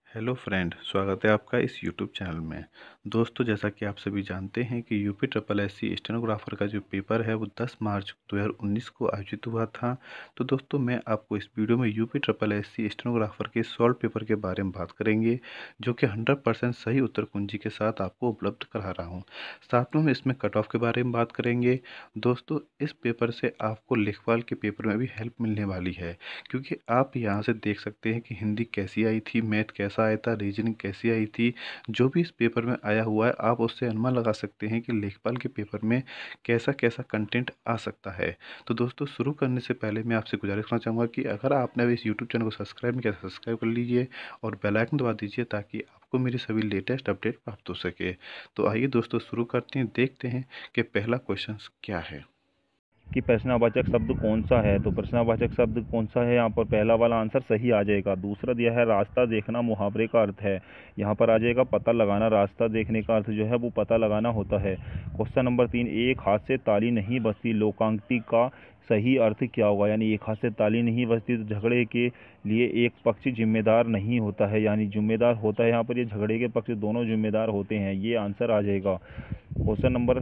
Hello friend, स्वागत है आपका इस यूट्यूब चैनल में। दोस्तों, जैसा कि आप सभी जानते हैं कि यूपी ट्रिपल एससी स्टेनोग्राफर का जो पेपर है वो 10 मार्च 2019 को आयोजित हुआ था। तो दोस्तों, मैं आपको इस वीडियो में यूपी ट्रिपल एससी स्टेनोग्राफर के सॉल्व पेपर के बारे में बात करेंगे, जो कि 100% सही उत्तर कुंजी के साथ आपको उपलब्ध करा रहा हूँ। साथ में हम इसमें कट ऑफ के बारे में बात करेंगे। दोस्तों, इस पेपर से आपको लेखपाल के पेपर में भी हेल्प मिलने वाली है, क्योंकि आप यहाँ से देख सकते हैं कि हिंदी कैसी आई थी, मैथ कैसा आया था, रीजनिंग कैसी आई थी। जो भी इस पेपर में आया हुआ है, आप उससे अनुमान लगा सकते हैं कि लेखपाल के पेपर में कैसा कैसा कंटेंट आ सकता है। तो दोस्तों, शुरू करने से पहले मैं आपसे गुजारिश करना चाहूँगा कि अगर आपने अभी इस यूट्यूब चैनल को सब्सक्राइब नहीं किया तो सब्सक्राइब कर लीजिए और बेल आइकन दबा दीजिए, ताकि आपको मेरी सभी लेटेस्ट अपडेट प्राप्त हो सके। तो आइए दोस्तों, शुरू करते हैं, देखते हैं कि पहला क्वेश्चन क्या है। कि प्रश्नवाचक शब्द कौन सा है। तो प्रश्नवाचक शब्द कौन सा है, यहाँ पर पहला वाला आंसर सही आ जाएगा। दूसरा दिया है रास्ता देखना मुहावरे का अर्थ है, यहाँ पर आ जाएगा पता लगाना। रास्ता देखने का अर्थ जो है वो पता लगाना होता है। क्वेश्चन नंबर 3, एक हाथ से ताली नहीं बजती लोकांकित का सही अर्थ क्या होगा। यानी एक हाथ से ताली नहीं बजती तो झगड़े के लिए एक पक्ष जिम्मेदार नहीं होता है, यानी जिम्मेदार होता है यहाँ पर, ये झगड़े के पक्ष दोनों जिम्मेदार होते हैं, ये आंसर आ जाएगा। क्वेश्चन नंबर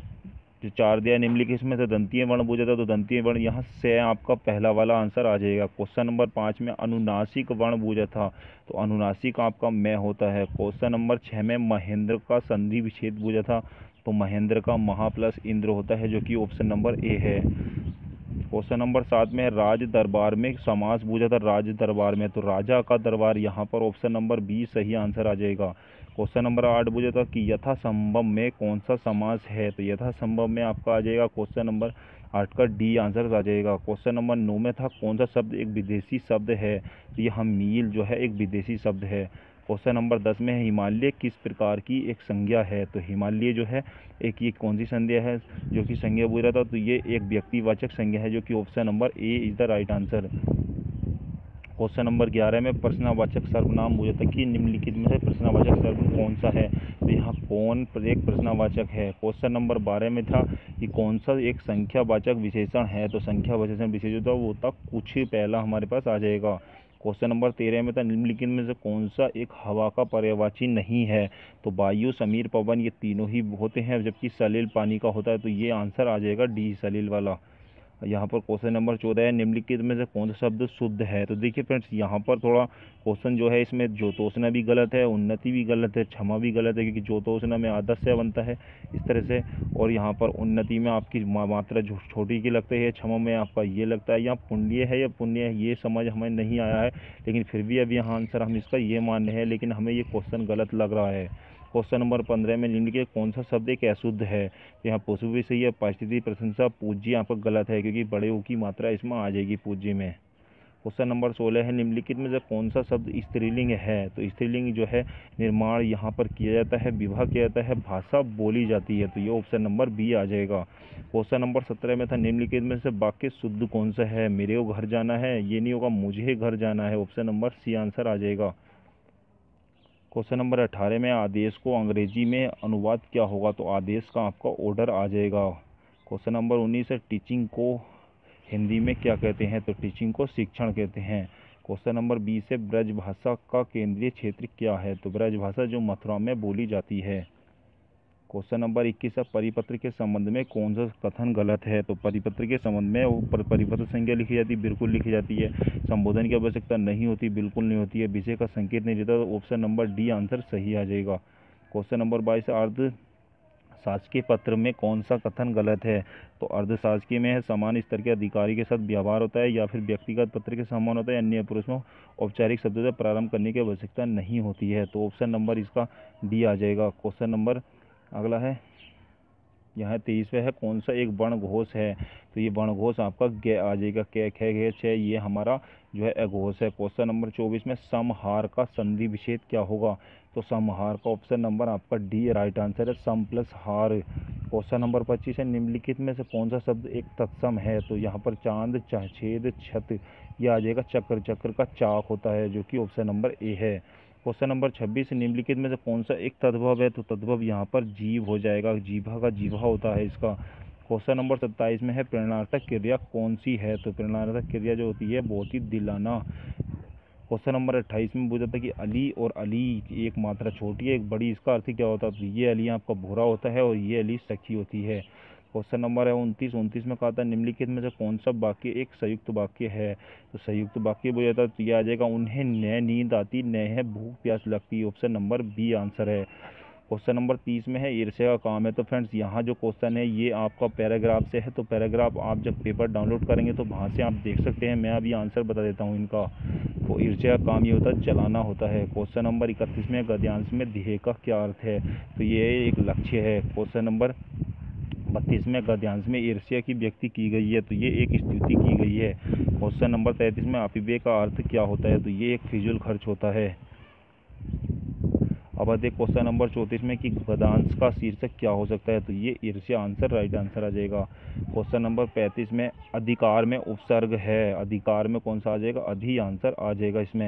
जो 4 दिया निम्नलिखित इसमें से दंतीय वर्ण पूछा था, तो दंतीय वर्ण यहाँ से आपका पहला वाला आंसर आ जाएगा। क्वेश्चन नंबर 5 में अनुनासिक वर्ण पूछा था, तो अनुनासिक आपका मैं होता है। क्वेश्चन नंबर 6 में महेंद्र का संधि विच्छेद पूछा था, तो महेंद्र का महा प्लस इंद्र होता है, जो कि ऑप्शन नंबर ए है। क्वेश्चन नंबर 7 में राज दरबार में समास पूछा था, राज दरबार में, तो राजा का दरबार, यहाँ पर ऑप्शन नंबर बी सही आंसर आ जाएगा। क्वेश्चन नंबर 8 पूछा था कि यथासंभव में कौन सा समास है, तो यथासंभव में आपका आ जाएगा क्वेश्चन नंबर 8 का डी आंसर आ जाएगा। क्वेश्चन नंबर 9 में था कौन सा शब्द एक विदेशी शब्द है, तो यह मील जो है एक विदेशी शब्द है। क्वेश्चन नंबर 10 में है हिमालय किस प्रकार की एक संज्ञा है, तो हिमालय जो है एक ये कौन सी संज्ञा है जो कि संज्ञा बोल रहा था, तो ये एक व्यक्तिवाचक संज्ञा है, जो कि option number A is the right answer. Question number 11 में प्रश्नवाचक सर्वनाम पूछा था कि निम्नलिखित में से प्रश्नवाचक सर्वनाम कौन सा है, तो यहाँ कौन एक प्रश्नवाचक है। क्वेश्चन नंबर 12 में था कि कौन सा एक संख्यावाचक विशेषण है, तो संख्यावाचक विशेषण वो होता कुछ, पहला हमारे पास आ जाएगा। क्वेश्चन नंबर 13 में था निम्नलिखित में से कौन सा एक हवा का पर्यायवाची नहीं है, तो वायु, समीर, पवन ये तीनों ही होते हैं, जबकि सलिल पानी का होता है, तो ये आंसर आ जाएगा डी सलिल वाला। यहाँ पर क्वेश्चन नंबर 14 है निम्नलिखित में से कौन सा शब्द शुद्ध है। तो देखिए फ्रेंड्स, यहाँ पर थोड़ा क्वेश्चन जो है इसमें ज्योतोषणा भी गलत है, उन्नति भी गलत है, क्षमा भी गलत है, क्योंकि ज्योतोषणा में आदस्य बनता है इस तरह से, और यहाँ पर उन्नति में आपकी मात्रा छोटी की लगती है, क्षमा में आपका ये लगता है। यहाँ पुण्य है या पुण्य है ये समझ हमें नहीं आया है, लेकिन फिर भी अभी यहाँ आंसर हम इसका ये मान रहे हैं, लेकिन हमें ये क्वेश्चन गलत लग रहा है। क्वेश्चन नंबर 15 में निम्नलिखित कौन सा शब्द एक अशुद्ध है, तो यहाँ पशु भी सही है, परिस्थिति, प्रशंसा, पूज्य आपका गलत है, क्योंकि बड़े ऊ की मात्रा इसमें आ जाएगी पूज्य में। क्वेश्चन नंबर 16 है निम्नलिखित में से कौन सा शब्द स्त्रीलिंग है, तो स्त्रीलिंग जो है निर्माण यहाँ पर किया जाता है, विवाह किया जाता है, भाषा बोली जाती है, तो ये ऑप्शन नंबर बी आ जाएगा। क्वेश्चन नंबर 17 में था निम्नलिखित में से वाक्य शुद्ध कौन सा है, मेरे को घर जाना है, ये नहीं होगा, मुझे घर जाना है, ऑप्शन नंबर सी आंसर आ जाएगा। क्वेश्चन नंबर 18 में आदेश को अंग्रेजी में अनुवाद क्या होगा, तो आदेश का आपका ऑर्डर आ जाएगा। क्वेश्चन नंबर 19 है टीचिंग को हिंदी में क्या कहते हैं, तो टीचिंग को शिक्षण कहते हैं। क्वेश्चन नंबर 20 है ब्रज भाषा का केंद्रीय क्षेत्र क्या है, तो ब्रज भाषा जो मथुरा में बोली जाती है। क्वेश्चन नंबर 21 है परिपत्र के संबंध में कौन सा कथन गलत है, तो परिपत्र के संबंध में परिपत्र संज्ञा लिखी जाती है, बिल्कुल लिखी जाती है। संबोधन की आवश्यकता नहीं होती, बिल्कुल नहीं होती है। विषय का संकेत नहीं देता, तो ऑप्शन नंबर डी आंसर सही आ जाएगा। क्वेश्चन नंबर 22 अर्ध शासकीय पत्र में कौन सा कथन गलत है, तो अर्धशासकीय में है समान स्तर के अधिकारी के साथ व्यवहार होता है, या फिर व्यक्तिगत पत्र के समान होता है, अन्य पुरुष में औपचारिक शब्दों से प्रारंभ करने की आवश्यकता नहीं होती है, तो ऑप्शन नंबर इसका डी आ जाएगा। क्वेश्चन नंबर अगला है यहाँ 23वें है कौन सा एक वर्ण घोष है, तो ये वर्ण घोष आपका गे आ जाएगा, कै खे घे छे, ये हमारा जो है अघोष है। क्वेश्चन नंबर 24 में समहार का संधि विच्छेद क्या होगा, तो समहार का ऑप्शन नंबर आपका डी राइट आंसर है, सम प्लस हार। क्वेश्चन नंबर 25 है निम्नलिखित में से कौन सा शब्द एक तत्सम है, तो यहाँ पर चांद, छेद, छत, ये आ जाएगा चक्र, चक्र का चाक होता है, जो कि ऑप्शन नंबर ए है। क्वेश्चन नंबर 26 निम्नलिखित में से कौन सा एक तद्भव है, तो तद्भव यहाँ पर जीव हो जाएगा, जीभा का जीभा होता है इसका। क्वेश्चन नंबर 27 में है प्रेरणार्थक क्रिया कौन सी है, तो प्रेरणार्थक क्रिया जो होती है बहुत ही दिलाना। क्वेश्चन नंबर 28 में पूछा था कि अली और अली एक मात्रा छोटी है एक बड़ी, इसका अर्थ क्या होता है? तो ये अली आपका भूरा होता है और ये अली सच्ची होती है। क्वेश्चन नंबर है 29 में कहा था निम्नलिखित में से कौन सा वाक्य एक संयुक्त वाक्य है? तो संयुक्त वाक्य बोला था तो ये आ जाएगा उन्हें न नींद आती न है भूख प्यास लगती, ऑप्शन नंबर बी आंसर है। क्वेश्चन नंबर 30 में है ईर्ष्या का काम है। तो फ्रेंड्स यहाँ जो क्वेश्चन है ये आपका पैराग्राफ से है, तो पैराग्राफ आप जब पेपर डाउनलोड करेंगे तो वहाँ से आप देख सकते हैं। मैं अभी आंसर बता देता हूँ इनका। तो ईर्ष्या का काम ये होता है जलाना होता है। क्वेश्चन नंबर 31 में गद्यांश में ध्येय का क्या अर्थ है? तो ये एक लक्ष्य है। क्वेश्चन नंबर 32 में गद्यांश में ईर्ष्या की व्यक्ति की गई है, तो ये एक स्तुति की गई है। क्वेश्चन नंबर 33 में अपिव्यय का अर्थ क्या होता है? तो ये एक फिजूल खर्च होता है। अब आते क्वेश्चन नंबर 34 में कि गद्यांश का शीर्षक क्या हो सकता है? तो ये ईर्ष्या आंसर राइट आंसर आ जाएगा। क्वेश्चन नंबर 35 में अधिकार में उपसर्ग है, अधिकार में कौन सा आ जाएगा? अधि आंसर आ जाएगा इसमें।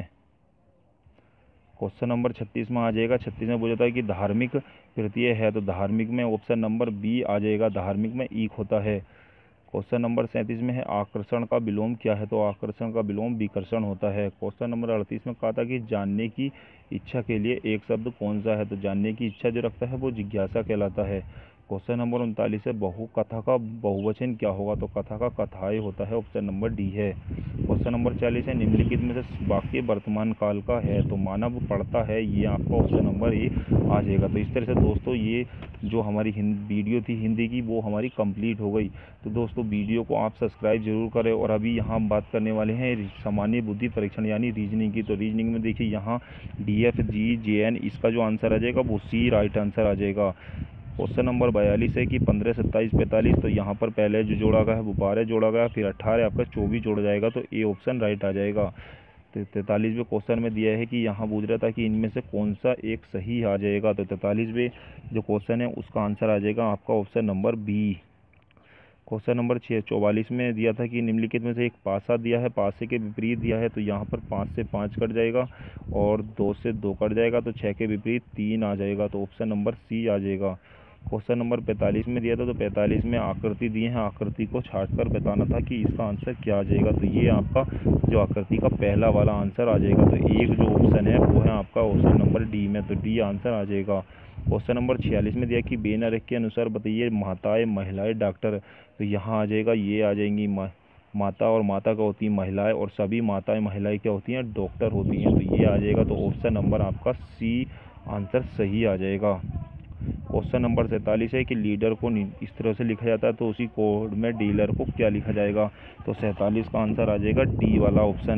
क्वेश्चन नंबर 36 में आ जाएगा, 36 में पूछा था कि धार्मिक तृतीय है, तो धार्मिक में ऑप्शन नंबर बी आ जाएगा, धार्मिक में ईक होता है। क्वेश्चन नंबर 37 में है आकर्षण का विलोम क्या है? तो आकर्षण का विलोम विकर्षण होता है। क्वेश्चन नंबर 38 में कहा था कि जानने की इच्छा के लिए एक शब्द कौन सा है? तो जानने की इच्छा जो रखता है वो जिज्ञासा कहलाता है। क्वेश्चन नंबर 39 है बहु कथा का बहुवचन क्या होगा? तो कथा का कथाएं होता है, ऑप्शन नंबर डी है। क्वेश्चन नंबर 40 है निम्नलिखित में से वाक्य वर्तमान काल का है? तो मानव पढ़ता है, ये आपका ऑप्शन नंबर ए आ जाएगा। तो इस तरह से दोस्तों ये जो हमारी वीडियो थी हिंदी की वो हमारी कंप्लीट हो गई। तो दोस्तों वीडियो को आप सब्सक्राइब जरूर करें। और अभी यहाँ हम बात करने वाले हैं सामान्य बुद्धि परीक्षण यानी रीजनिंग की। तो रीजनिंग में देखिए यहाँ DFG JN इसका जो आंसर आ जाएगा वो सी राइट आंसर आ जाएगा। क्वेश्चन नंबर 42 है कि 15, 27, 45, तो यहाँ पर पहले जो जोड़ा गया है वो 12 जोड़ा गया, फिर 18 आपका 24 जोड़ा जाएगा, तो ए ऑप्शन राइट आ जाएगा। 43वें क्वेश्चन में दिया है कि यहाँ पूछ रहा था कि इनमें से कौन सा एक सही आ जाएगा? तो 43वें जो क्वेश्चन है उसका आंसर आ जाएगा आपका option number B. Question number 44 में दिया था कि निम्नलिखित में से एक पासा दिया है, पासे के विपरीत दिया है, तो यहाँ पर 5 से 5 कट जाएगा और 2 से 2 कट जाएगा, तो 6 के विपरीत 3 आ जाएगा, तो ऑप्शन नंबर सी आ जाएगा। क्वेश्चन नंबर 45 में दिया था, तो 45 में आकृति दी है, आकृति को छांटकर बताना था कि इसका आंसर क्या आ जाएगा। तो ये आपका जो आकृति का पहला वाला आंसर आ जाएगा। तो एक जो ऑप्शन है वो है आपका ऑप्शन नंबर डी में, तो डी आंसर आ जाएगा। क्वेश्चन नंबर 46 में दिया कि बेनरेख के अनुसार बताइए माताएं महिलाएं डॉक्टर, तो यहाँ आ जाएगा ये आ जाएंगी माता, और माता क्या होती है? महिलाएं, और सभी माताएं महिलाएं क्या होती हैं? डॉक्टर होती हैं, तो ये आ जाएगा। तो ऑप्शन नंबर आपका सी आंसर सही आ जाएगा। क्वेश्चन नंबर 47 है कि लीडर को इस तरह से लिखा जाता है, तो उसी कोड में डीलर को क्या लिखा जाएगा? तो 47 का आंसर आ जाएगा डी वाला ऑप्शन।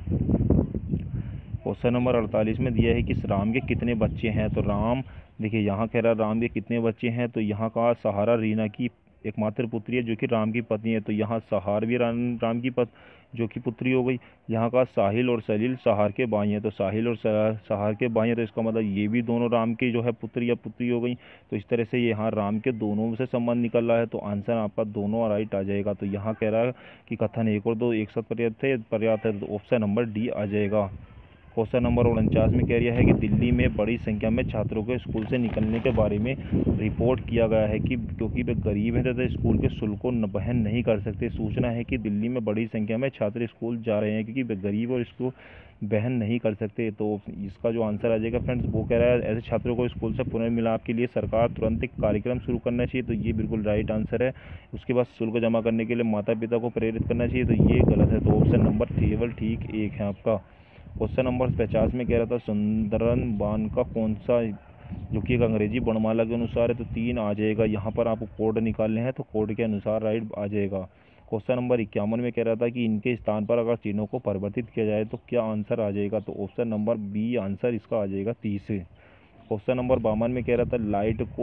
क्वेश्चन नंबर 48 में दिया है कि राम के कितने बच्चे हैं? तो राम देखिए यहाँ कह रहा है राम के कितने बच्चे हैं, तो यहाँ का सहारा रीना की एकमात्र पुत्री है जो कि राम की पत्नी है, तो यहाँ सहार भी राम की जो कि पुत्री हो गई। यहाँ का साहिल और सलील सहार के भाई हैं, तो साहिल और सहार के भाई हैं, तो इसका मतलब ये भी दोनों राम के जो है पुत्र या पुत्री हो गई। तो इस तरह से यहाँ राम के दोनों से संबंध निकल रहा है, तो आंसर आपका दोनों राइट आ जाएगा। तो यहाँ कह रहा है कि कथन 1 और 2 एक साथ पर्याप्त है, तो ऑप्शन नंबर डी आ जाएगा। क्वेश्चन नंबर 49 में कह रहा है कि दिल्ली में बड़ी संख्या में छात्रों के स्कूल से निकलने के बारे में रिपोर्ट किया गया है कि क्योंकि वे गरीब हैं तथा स्कूल के शुल्क को वहन नहीं कर सकते। सूचना है कि दिल्ली में बड़ी संख्या में छात्र स्कूल जा रहे हैं क्योंकि वे गरीब और इसको वहन नहीं कर सकते। तो इसका जो आंसर आ जाएगा फ्रेंड्स वो कह रहा है ऐसे छात्रों को स्कूल से पुनर्मिलाप के लिए सरकार तुरंत एक कार्यक्रम शुरू करना चाहिए, तो ये बिल्कुल राइट आंसर है। उसके बाद शुल्क जमा करने के लिए माता पिता को प्रेरित करना चाहिए, तो ये गलत है। तो ऑप्शन नंबर केवल ठीक 1 है आपका। क्वेश्चन नंबर 50 में कह रहा था सुंदरन बांध का कौन सा जो कि एक अंग्रेजी वर्णमाला के अनुसार है, तो 3 आ जाएगा। यहाँ पर आपको कोड निकालने हैं, तो कोड के अनुसार राइट आ जाएगा। क्वेश्चन नंबर 51 में कह रहा था कि इनके स्थान पर अगर चिन्हों को परिवर्तित किया जाए तो क्या आंसर आ जाएगा? तो ऑप्शन नंबर बी आंसर इसका आ जाएगा 30। क्वेश्चन नंबर 52 में कह रहा था लाइट को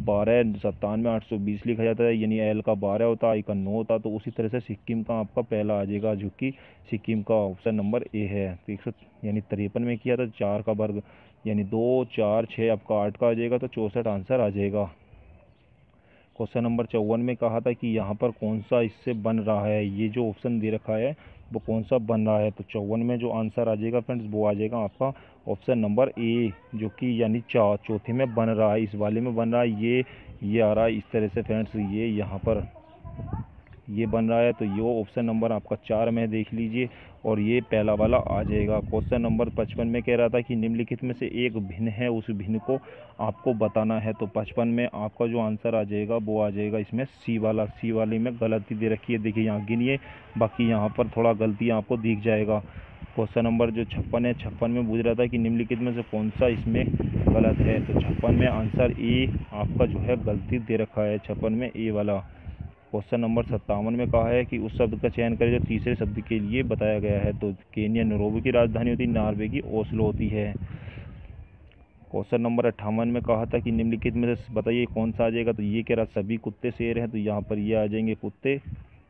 1297 लिखा जाता है, यानी एल का 12 होता, आई का 9 होता, तो उसी तरह से सिक्किम का आपका पहला आ जाएगा जो कि सिक्किम का ऑप्शन नंबर ए है। तो 153 में किया था 4 का वर्ग यानी 2, 4, 6 आपका 8 का आ जाएगा, तो 64 आंसर आ जाएगा। क्वेश्चन नंबर 54 में कहा था कि यहाँ पर कौन सा इससे बन रहा है, ये जो ऑप्शन दे रखा है वो कौन सा बन रहा है, तो 54 में जो आंसर आ जाएगा फ्रेंड्स वो आ जाएगा आपका ऑप्शन नंबर ए जो कि यानी चौथे में बन रहा है, इस वाले में बन रहा है, ये आ रहा है इस तरह से फ्रेंड्स, ये यहाँ पर ये बन रहा है, तो ये ऑप्शन नंबर आपका 4 में देख लीजिए और ये पहला वाला आ जाएगा। क्वेश्चन नंबर 55 में कह रहा था कि निम्नलिखित में से एक भिन्न है, उस भिन्न को आपको बताना है। तो 55 में आपका जो आंसर आ जाएगा वो आ जाएगा इसमें सी वाला। सी वाले में गलती दे रखी है, देखिए यहाँ गिनिए, बाकी यहाँ पर थोड़ा गलती आपको दिख जाएगा। क्वेश्चन नंबर जो 56 है, 56 में पूछ रहा था कि निम्नलिखित में से कौन सा इसमें गलत है। तो 56 में आंसर ए आपका जो है गलती दे रखा है, 56 में ए वाला। क्वेश्चन नंबर 57 में कहा है कि उस शब्द का चयन करें जो तीसरे शब्द के लिए बताया गया है। तो केन्या नैरोबी की राजधानी होती है, नॉर्वे की ओस्लो होती है। क्वेश्चन नंबर 58 में कहा था कि निम्नलिखित में से बताइए कौन सा आ जाएगा। तो ये कह रहा सभी कुत्ते शेर हैं, तो यहाँ पर ये आ जाएंगे कुत्ते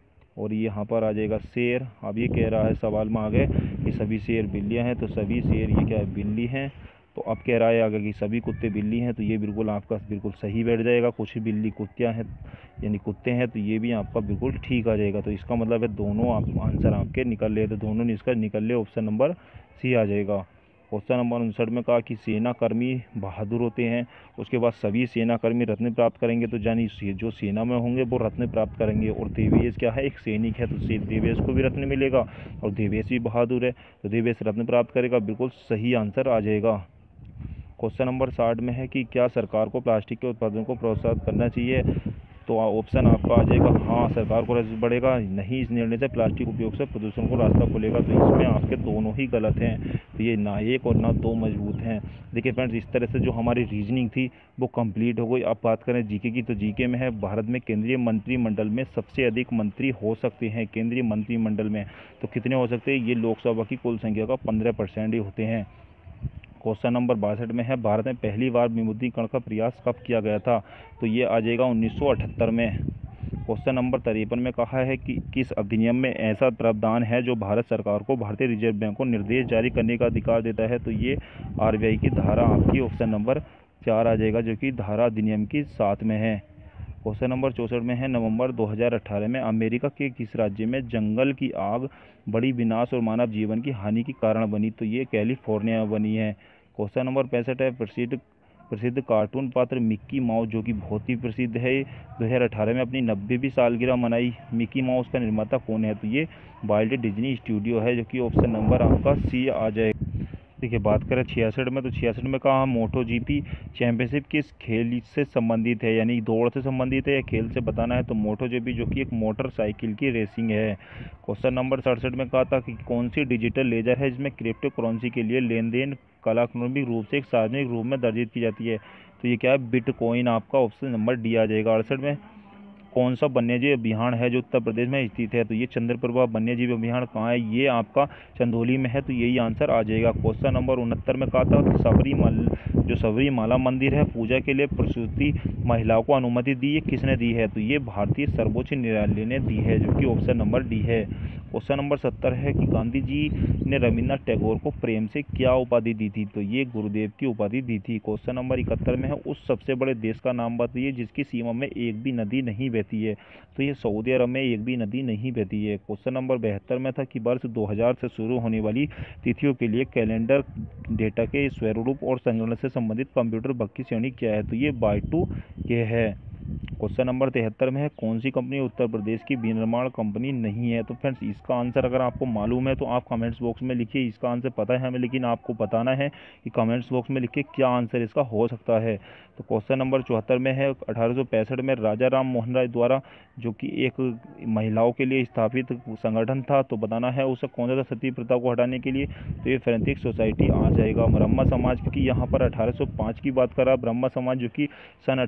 और यहाँ पर आ जाएगा शेर। अब ये कह रहा है सवाल में आगे कि सभी शेर बिल्लियाँ हैं, तो सभी शेर ये क्या है, बिल्ली हैं। तो अब कह रहा है आगे कि सभी कुत्ते बिल्ली हैं, तो ये बिल्कुल आपका बिल्कुल सही बैठ जाएगा। कुछ बिल्ली कुत्तियाँ हैं यानी कुत्ते हैं, तो ये भी आपका बिल्कुल ठीक आ जाएगा। तो इसका मतलब है दोनों आप आंसर आपके निकल ले, तो दोनों इसका निकल ले, ऑप्शन नंबर सी आ जाएगा। क्वेश्चन नंबर 59 में कहा कि सेनाकर्मी बहादुर होते हैं, उसके बाद सभी सेनाकर्मी रत्न प्राप्त करेंगे। तो जानी जो सेना में होंगे वो रत्न प्राप्त करेंगे। और देवेश क्या है, एक सैनिक है, तो देवेश को भी रत्न मिलेगा और देवेश भी बहादुर है, तो देवेश रत्न प्राप्त करेगा। बिल्कुल सही आंसर आ जाएगा। क्वेश्चन नंबर 60 में है कि क्या सरकार को प्लास्टिक के उत्पादन को प्रोत्साहित करना चाहिए। तो ऑप्शन आपका आ जाएगा हाँ, सरकार को राजस्व बढ़ेगा, नहीं इस निर्णय से प्लास्टिक उपयोग से प्रदूषण को रास्ता खुलेगा। तो इसमें आपके दोनों ही गलत हैं, तो ये ना एक और ना दो मजबूत हैं। देखिए फ्रेंड्स, इस तरह से जो हमारी रीजनिंग थी वो कंप्लीट हो गई। अब बात करें जीके की, तो जीके में है भारत में केंद्रीय मंत्रिमंडल में सबसे अधिक मंत्री हो सकते हैं। केंद्रीय मंत्रिमंडल में तो कितने हो सकते हैं, ये लोकसभा की कुल संख्या का 15% ही होते हैं। क्वेश्चन नंबर 62 में है भारत में पहली बार विमुद्रीकरण का प्रयास कब किया गया था। तो ये आ जाएगा 1978 में। क्वेश्चन नंबर 53 में कहा है कि किस अधिनियम में ऐसा प्रावधान है जो भारत सरकार को भारतीय रिजर्व बैंक को निर्देश जारी करने का अधिकार देता है। तो ये आरबीआई की धारा आपकी ऑप्शन नंबर 4 आ जाएगा, जो कि धारा अधिनियम की 7 में है। क्वेश्चन नंबर 64 में है नवंबर 2018 में अमेरिका के किस राज्य में जंगल की आग बड़ी विनाश और मानव जीवन की हानि के कारण बनी। तो ये कैलिफोर्निया में बनी है। क्वेश्चन नंबर 65 है प्रसिद्ध कार्टून पात्र मिक्की माउस जो कि बहुत ही प्रसिद्ध है, 2018 में अपनी 90वीं सालगिरह मनाई। मिक्की माउस का निर्माता कौन है। तो ये वाल्ट डिज्नी स्टूडियो है, जो कि ऑप्शन नंबर आपका सी आ जाएगा। देखिए बात करें 66 में, तो 66 में कहा मोटो जीपी चैंपियनशिप किस खेल से संबंधित है, यानी दौड़ से संबंधित है या खेल से बताना है। तो मोटो जीपी जो कि एक मोटरसाइकिल की रेसिंग है। क्वेश्चन नंबर 67 में कहा था कि कौन सी डिजिटल लेजर है जिसमें क्रिप्टो करेंसी के लिए लेन देन कालानुक्रमिक रूप से एक सार्वजनिक रूप में दर्जित की जाती है। तो ये क्या है, बिटकॉइन आपका ऑप्शन नंबर डी आ जाएगा। 68 में कौन सा वन्यजीव अभियान है जो उत्तर प्रदेश में स्थित है। तो ये चंद्रप्रभा वन्यजीव अभियान कहाँ है, ये आपका चंदौली में है, तो यही आंसर आ जाएगा। क्वेश्चन नंबर 69 में कहा था कि सबरीमाला मंदिर है पूजा के लिए प्रसूति महिलाओं को अनुमति दी, ये किसने दी है। तो ये भारतीय सर्वोच्च न्यायालय ने दी है, जो कि ऑप्शन नंबर डी है। क्वेश्चन नंबर 70 है कि गांधी जी ने रविन्द्रनाथ टैगोर को प्रेम से क्या उपाधि दी थी। तो ये गुरुदेव की उपाधि दी थी। क्वेश्चन नंबर 71 में है उस सबसे बड़े देश का नाम बताइए जिसकी सीमा में एक भी नदी नहीं बहती है। तो ये सऊदी अरब में एक भी नदी नहीं बहती है। क्वेश्चन नंबर 72 में था कि वर्ष 2000 से शुरू होने वाली तिथियों के लिए कैलेंडर डेटा के स्वरूप और संगणना से संबंधित कंप्यूटर बग की श्रेणी क्या है। तो ये बाय2 के है। क्वेश्चन नंबर 73 में है कौन सी कंपनी उत्तर प्रदेश की विनिर्माण कंपनी नहीं है। तो फ्रेंड्स इसका आंसर अगर आपको मालूम है तो आप कमेंट्स बॉक्स में लिखिए। इसका आंसर पता है हमें, लेकिन आपको बताना है कि कमेंट्स बॉक्स में लिखिए क्या आंसर इसका हो सकता है। तो क्वेश्चन नंबर 74 में है 1865 में राजा राम मोहन राय द्वारा जो कि एक महिलाओं के लिए स्थापित संगठन था, तो बताना है उसे कौन सा था सती प्रथा को हटाने के लिए। तो ये फ्रेंथिक सोसाइटी आ जाएगा। ब्रह्मा समाज की यहाँ पर 1805 की बात करा, ब्रह्मा समाज जो कि सन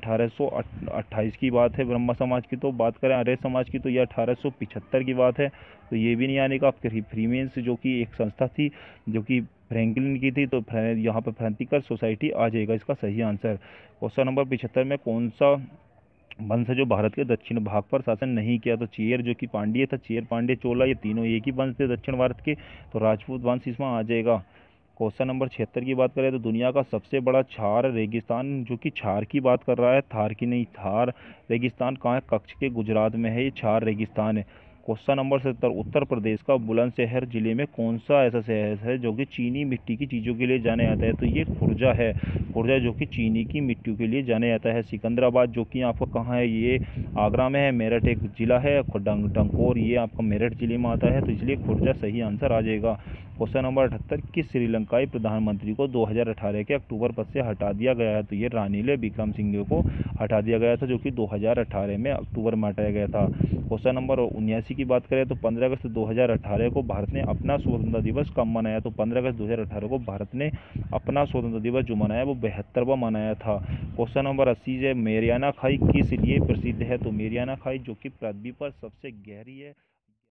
1828 की बात है ब्रह्मा समाज की। तो बात करें आर्य समाज की तो ये 1875 की बात है, तो ये भी नहीं आने का। फ्रीमेंस जो कि एक संस्था थी जो कि फ्रैंकलिन की थी, तो यहाँ पर फ्रैंथिकल सोसाइटी आ जाएगा इसका सही आंसर। क्वेश्चन नंबर 75 में कौन सा वंश है जो भारत के दक्षिण भाग पर शासन नहीं किया। तो चेर जो कि पांड्य था, चेर पांड्य चोला, ये तीनों एक ही वंश थे दक्षिण भारत के, तो राजपूत वंश इसमें आ जाएगा। क्वेश्चन नंबर 76 की बात करें तो दुनिया का सबसे बड़ा छार रेगिस्तान जो कि छार की बात कर रहा है, थार की नहीं, थार रेगिस्तान कहाँ है, कच्छ के गुजरात में है ये छार रेगिस्तान है। क्वेश्चन नंबर 70, उत्तर प्रदेश का बुलंदशहर जिले में कौन सा ऐसा शहर है जो कि चीनी मिट्टी की चीज़ों के लिए जाना जाता है? तो ये खुर्जा है। खुर्जा जो कि चीनी की मिट्टी के लिए जाना जाता है। सिकंदराबाद जो कि आपका कहाँ है? ये आगरा में है। मेरठ एक जिला है। डंकोर ये आपका मेरठ जिले में आता है, तो इसलिए खुर्जा सही आंसर आ जाएगा। क्वेश्चन नंबर 78, किस श्रीलंकाई प्रधानमंत्री को 2018 के अक्टूबर पद से हटा दिया गया है? तो ये रानिल विक्रमसिंघे को हटा दिया गया था, जो कि 2018 में अक्टूबर में हटाया गया था। क्वेश्चन नंबर 79 की बात करें तो 15 अगस्त 2018 को भारत ने अपना स्वतंत्रता दिवस कब मनाया? तो 15 अगस्त 2018 को भारत ने अपना स्वतंत्रता दिवस जो मनाया वो 72वां मनाया था। क्वेश्चन नंबर 80 है, मेरियाना खाई किस लिए प्रसिद्ध है? तो मेरियाना खाई जो कि पृथ्वी पर सबसे गहरी है